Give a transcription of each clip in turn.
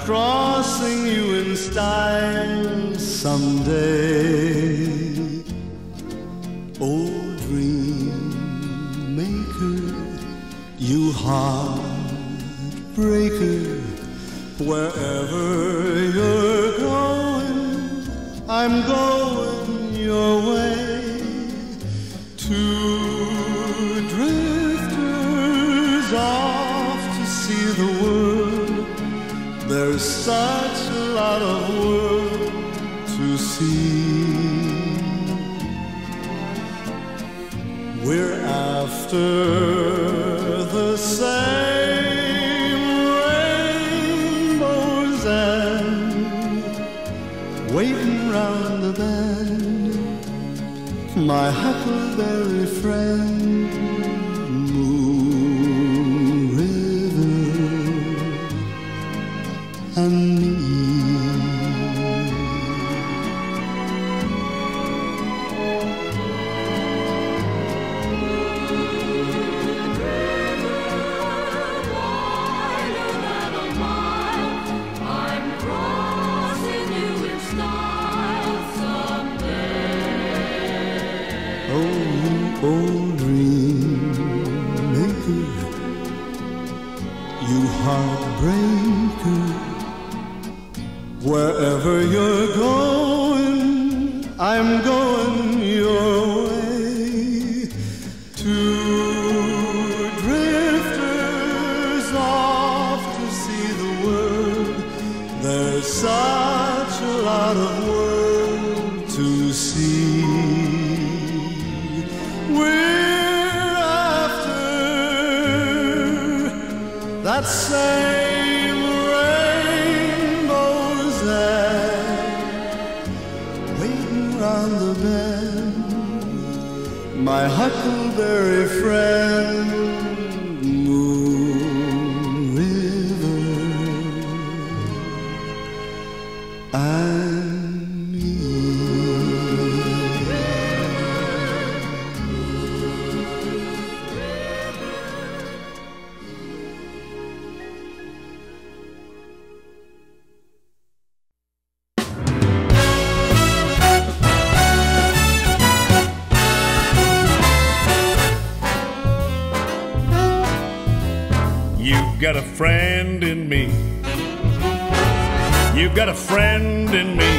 crossing you in style someday. Oh, dream maker, you heartbreaker, wherever you're going, I'm going your way. Two drifters off to see the world. There's such a lot of world to see. We're after the same rainbows and waiting round the bend, my huckleberry friend, Moon River and me. Oh, dream maker, you heartbreaker, wherever you're going, I'm going your way. Two drifters off to see the world. There's such a lot of world to see. We're after that same rainbow's end, waiting round the bend, my huckleberry friend, Moon River and me. You've got a friend in me. You've got a friend in me.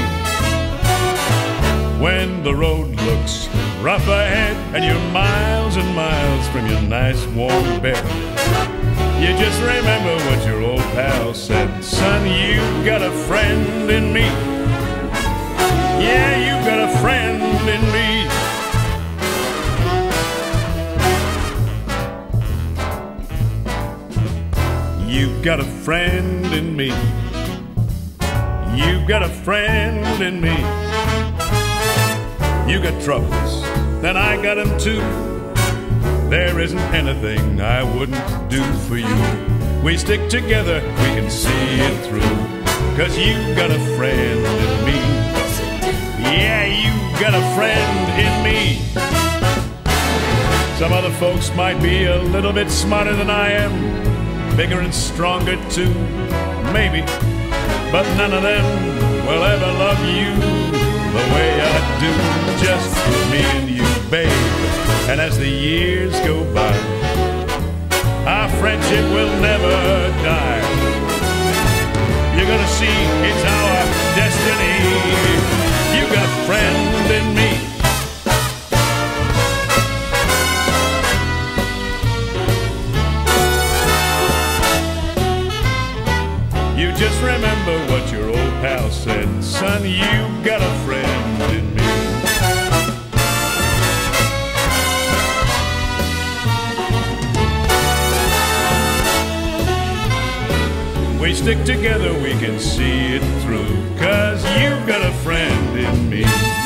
When the road looks rough ahead and you're miles and miles from your nice warm bed, you just remember what your old pal said. Son, you've got a friend in me. Yeah, you've got a friend in me. You've got a friend in me. You've got a friend in me. You got troubles, then I got them too. There isn't anything I wouldn't do for you. We stick together, we can see it through. 'Cause you've got a friend in me. Yeah, you've got a friend in me. Some other folks might be a little bit smarter than I am, bigger and stronger too, maybe. But none of them will ever love you the way I do. Just me and you, babe. And as the years go by, our friendship will never die. You're gonna see it's our destiny. You got a friend in me. You just remember what your old pal said. Son, you've got a friend in me. We stick together, we can see it through. 'Cause you've got a friend in me.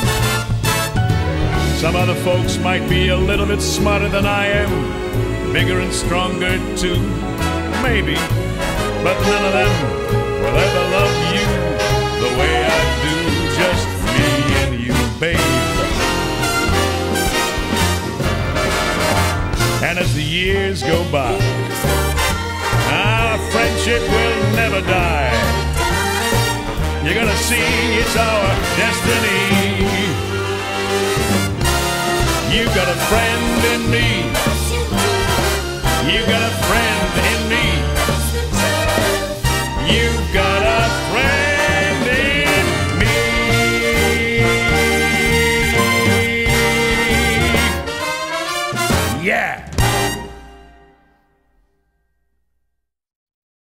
Some other folks might be a little bit smarter than I am, bigger and stronger too, maybe. But none of them will ever love you the way I do. Just me and you, babe. And as the years go by, our friendship will never die. You're gonna see it's our destiny. You've got a friend in me. You've got a friend in me. You've got a friend.